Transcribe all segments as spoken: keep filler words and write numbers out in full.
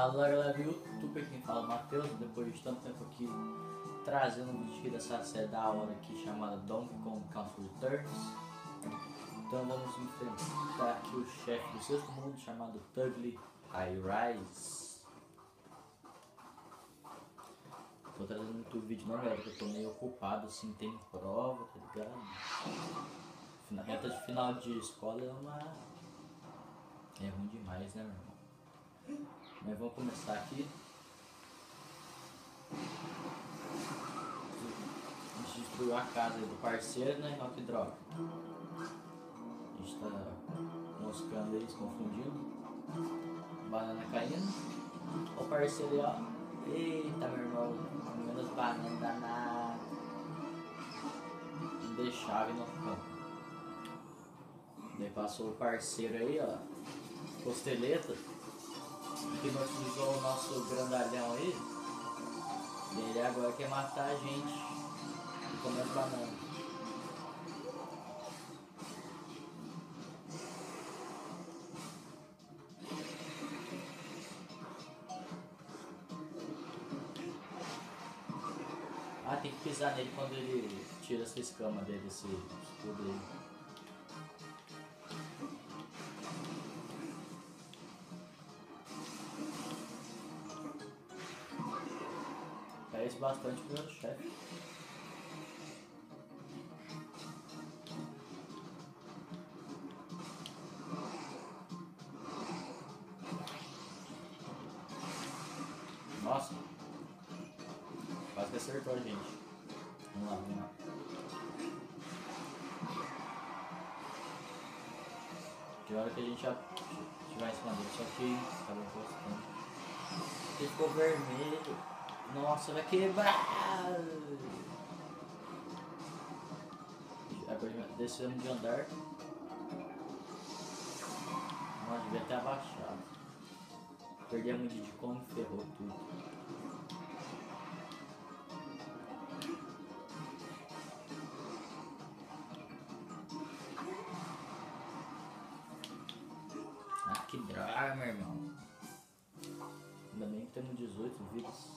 Fala galera do YouTube, quem fala é o Matheus, depois de tanto tempo aqui trazendo um vídeo aqui dessa série da hora aqui chamada Donkey Kong Country Returns. Então vamos enfrentar aqui o chefe do sexto mundo chamado Tugly Hi-Rise. Tô trazendo muito vídeo não galera, porque eu tô meio ocupado assim, tem prova, tá ligado? Na reta de final de escola é uma... é ruim demais, né meu irmão? Mas vamos começar aqui. A gente destruiu a casa do parceiro, né? Olha que droga. A gente tá moscando eles, confundindo. Banana caindo. Olha o parceiro aí, ó. Eita, meu irmão. Comendo as bananas danadas. Não deixava e não ficava. Daí passou o parceiro aí, ó. Costeleta. Que utilizou o nosso grandalhão aí. E ele agora quer matar a gente e comer as bananas. Ah, tem que pisar nele quando ele tira essa escama dele, esse escudo aí. Parece bastante pro meu chefe. Nossa, quase que acertou a gente. Vamos lá, vamos lá. Que hora que a gente já estiver em cima dele, só que acaba encostando. Ele ficou vermelho. Nossa, vai quebrar! Agora descemos de andar. Nossa, devia ter abaixado. Perdi a medida de como ferrou tudo. Ah, que droga, meu irmão. Ainda bem que temos dezoito vidas.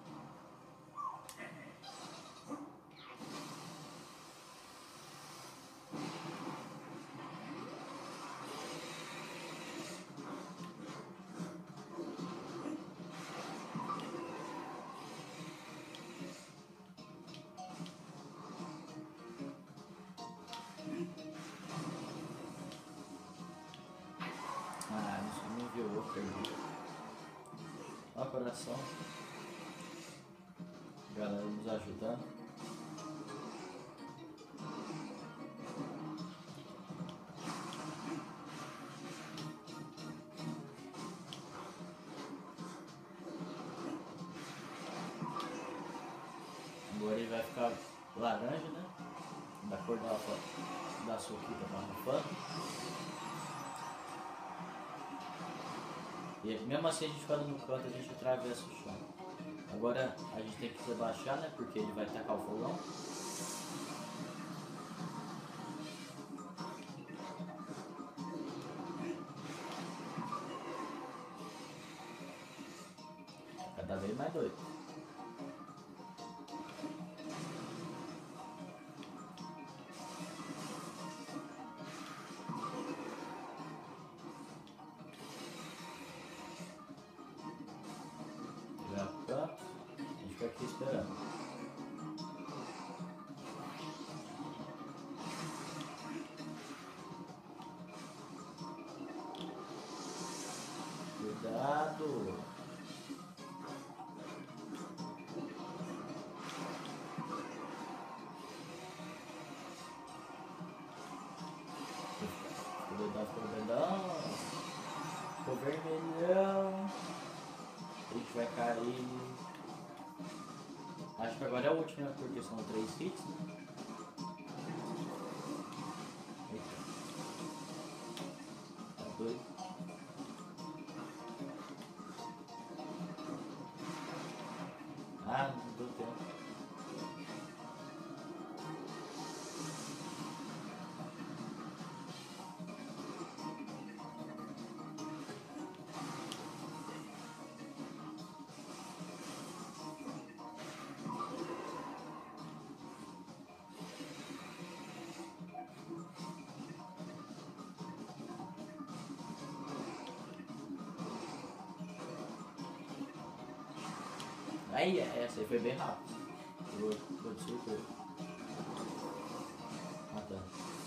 Ah, isso não viu outro perdi. Olha o coração. Galera nos ajudando. Agora ele vai ficar laranja, né? Da cor da, da suquita marrofando. E mesmo assim a gente ficando no canto, a gente atravessa o chão. Agora a gente tem que se abaixar, né? Porque ele vai tacar o fogão. Cada vez mais doido. Já pronto. A gente fica aqui esperando. Cuidado! Ficou doidão, ficou doidão. Ficou vermelhão. A gente vai cair. Acho que agora é o último, né? Porque são três hits, né? Eita. Tá doido. Ah, não deu tempo. Aí, essa aí foi bem rápido. Foi, foi de surpresa. Ah, tá.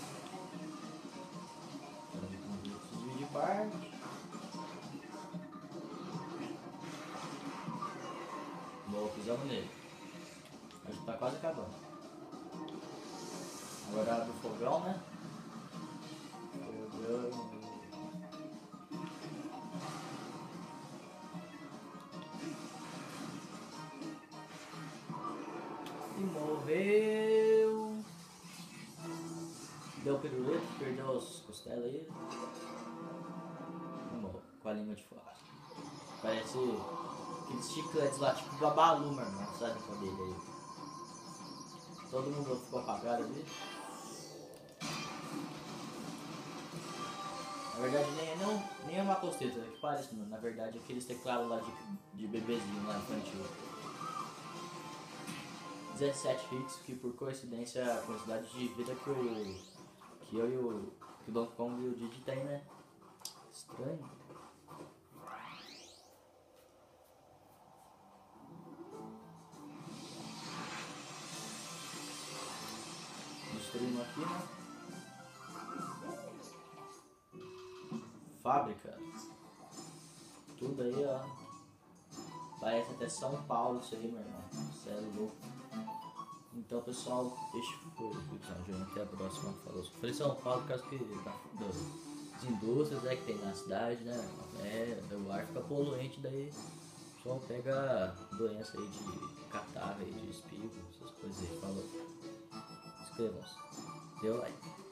Agora vem com os vídeos de parte. Boa, pisamos nele. Acho que tá quase acabando. Agora é a do fogão, né? Fogão. E morreu. Deu pirulito, perdeu as costelas aí. E morreu com a língua de fora. Parece aqueles chicletes lá, tipo Babalu, meu irmão, sabe com dele aí. Todo mundo ficou apagado ali. Na verdade nem é, não, nem é uma costeta, é que parece, mano. Na verdade aqueles teclados lá de, de bebezinho lá infantil. dezessete hits, que por coincidência é a quantidade de vida que, o, que eu e o, que o Donkey Kong e o Didi tem, né? Estranho. Destruindo aqui, né? Fábrica. Tudo aí, ó. Parece até São Paulo isso aí, meu irmão. Isso é louco. Então, pessoal, este foi o vídeo. Até a próxima. Falou. Falei São Paulo por causa que das indústrias é, que tem na cidade, né? É, o ar fica poluente, daí o pessoal pega doença aí de catarro, aí, de espirro, essas coisas aí. Falou. Inscrevam-se. Deu like.